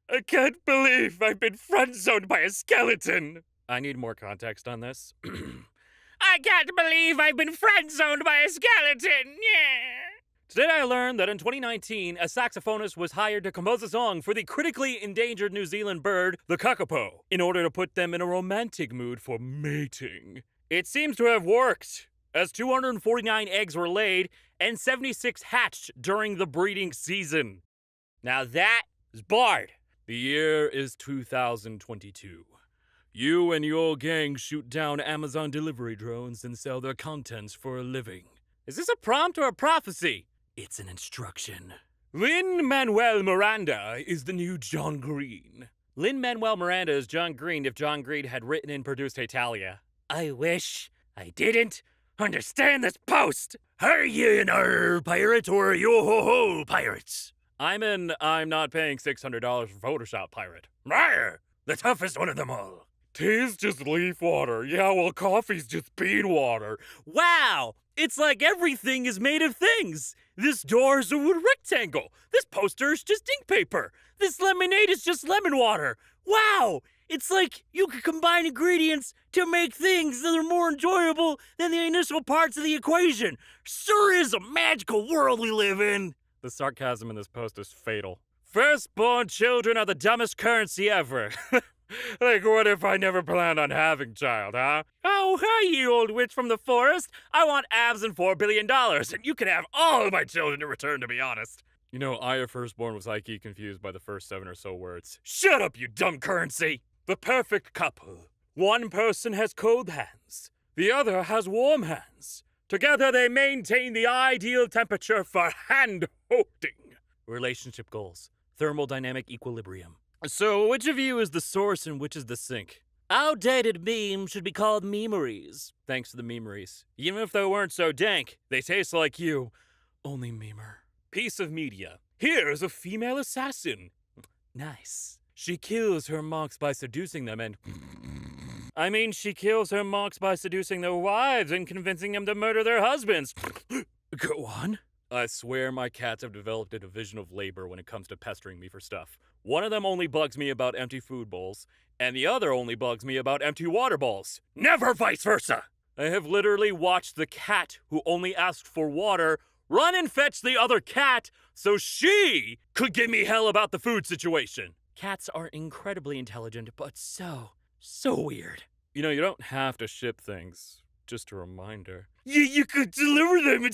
I can't believe I've been friend-zoned by a skeleton. I need more context on this. I can't believe I've been friend-zoned by a skeleton. Yeah. Today I learned that in 2019, a saxophonist was hired to compose a song for the critically endangered New Zealand bird, the kakapo, in order to put them in a romantic mood for mating. It seems to have worked, as 249 eggs were laid and 76 hatched during the breeding season. Now that is Bard. The year is 2022. You and your gang shoot down Amazon delivery drones and sell their contents for a living. Is this a prompt or a prophecy? It's an instruction. Lin-Manuel Miranda is the new John Green. Lin-Manuel Miranda is John Green if John Green had written and produced Italia. I wish I didn't understand this post. Are you an pirate or yo-ho-ho pirates? I'm not paying $600 for Photoshop pirate. Rawr! The toughest one of them all. Tea's just leaf water. Yeah, well, coffee's just bean water. Wow! It's like everything is made of things. This door's a wood rectangle. This poster's just ink paper. This lemonade is just lemon water. Wow! It's like you could combine ingredients to make things that are more enjoyable than the initial parts of the equation. Sure is a magical world we live in. The sarcasm in this post is fatal. Firstborn children are the dumbest currency ever. Like, what if I never planned on having a child, huh? Oh, hi, you old witch from the forest. I want abs and $4 billion, and you can have all of my children in return, to be honest. You know, I, a firstborn, was IQ confused by the first 7 or so words. Shut up, you dumb currency! The perfect couple. One person has cold hands. The other has warm hands. Together they maintain the ideal temperature for hand-holding. Relationship goals. Thermodynamic equilibrium. So, which of you is the source and which is the sink? Outdated memes should be called Memeries. Thanks to the Memeries. Even if they weren't so dank, they taste like you. Only memer. Piece of media. Here's a female assassin. Nice. She kills her monks by seducing them and... she kills her monks by seducing their wives and convincing them to murder their husbands. Go on. I swear my cats have developed a division of labor when it comes to pestering me for stuff. One of them only bugs me about empty food bowls, and the other only bugs me about empty water bowls. Never vice versa! I have literally watched the cat who only asked for water run and fetch the other cat so she could give me hell about the food situation. Cats are incredibly intelligent, but so weird. You know, you don't have to ship things. Just a reminder. You could deliver them.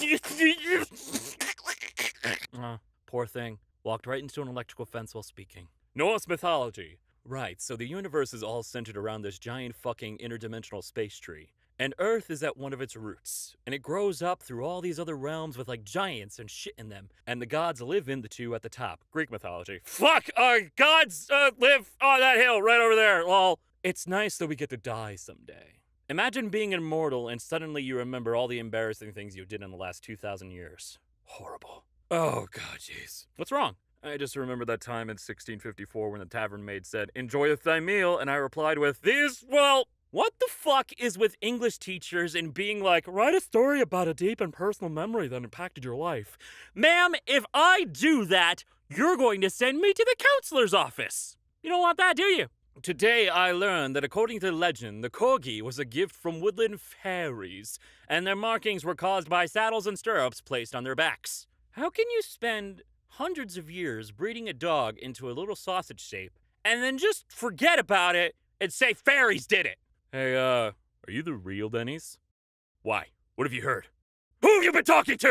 Poor thing. Walked right into an electrical fence while speaking. Norse mythology. Right, so the universe is all centered around this giant fucking interdimensional space tree. And Earth is at one of its roots. And it grows up through all these other realms with like giants and shit in them. And the gods live in the two at the top. Greek mythology. Fuck! Gods live on that hill right over there, lol. It's nice that we get to die someday. Imagine being immortal and suddenly you remember all the embarrassing things you did in the last 2,000 years. Horrible. Oh god, jeez. What's wrong? I just remember that time in 1654 when the tavern maid said, "Enjoy thy meal," and I replied with, what the fuck is with English teachers and being like, write a story about a deep and personal memory that impacted your life? Ma'am, if I do that, you're going to send me to the counselor's office. You don't want that, do you? Today I learned that according to legend, the corgi was a gift from woodland fairies, and their markings were caused by saddles and stirrups placed on their backs. How can you spend hundreds of years breeding a dog into a little sausage shape, and then just forget about it and say fairies did it? Hey, are you the real Denny's? Why? What have you heard? Who have you been talking to?